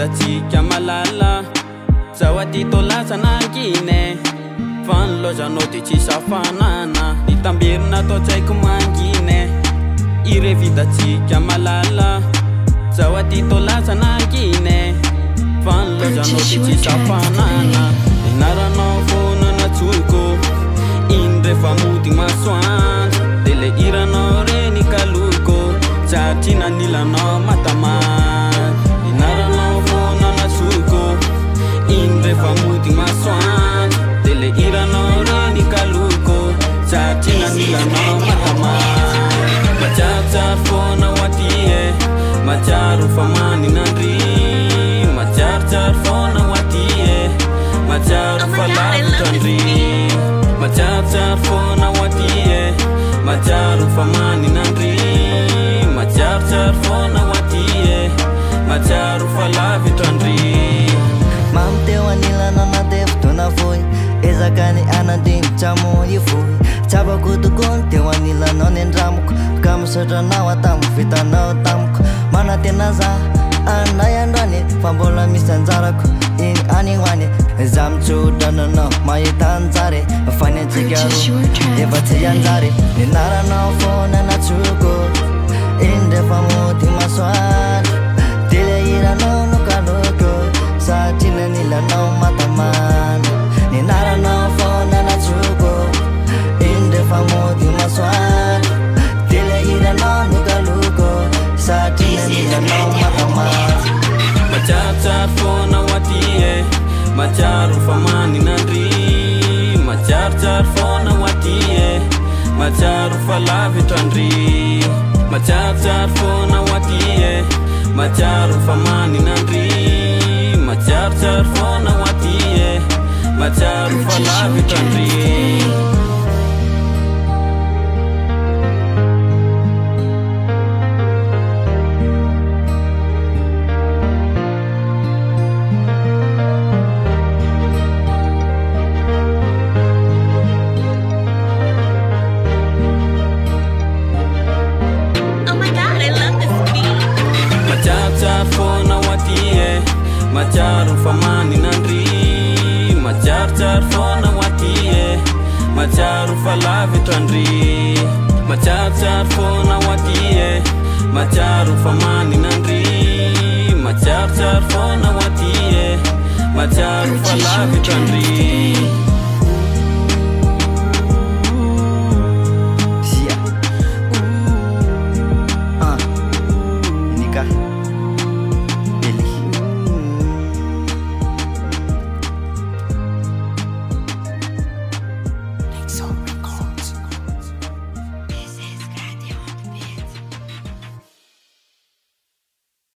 vitatsika malala zawadi tolasa nangine fanilozanao de tsy safanana nitamberina atao tsaiko mangine ire vitatsika malala zawadi tolasa nangine fanilozanao de tsy safanana inaranao fonana tsoko indre famody masoandro de le iranao reny kaloko satrina nilanao matamana inaranao fonana tsoko indre famody masoandro de le iranao reny kaloko satrina nilanao matamana majarotsaro fona hoatie majaro famaninandry majarotsaro fona hoatie majaro falavitandry majarotsaro fona hoatie majaro famaninandry majarotsaro fona hoatie majaro falavitandry mamteo anilana na devotona voy ezakany anandiny tsamo ivoy tsabako tokony teo anilanao ny andramoko ka misotranao atamiko vitanao tamiko manatena za anay androany fa mbola misy anjarako iny any hoany za mitsodrananao mahita anjary fanyatsika ro efa tsy anjary ninaranao fona natsoko indre famody masoandro de le iranao no kaloko satrina nilanao matamana ninaranao fona natsoko indre famody masoandro de le iranao no kaloko satrina nilanao matamana majarotsaro fona hoatie majaro famaninandry majarotsaro fona hoatie majaro falavitandry majarotsaro fona hoatie majaro famaninandry majarotsaro fona hoatie majaro falavitandry majaro famaninandry majarotsaro fona hoatie majaro falavitandry majarotsaro fona hoatie majaro famaninandry majarotsaro fona hoatie majaro falavitandry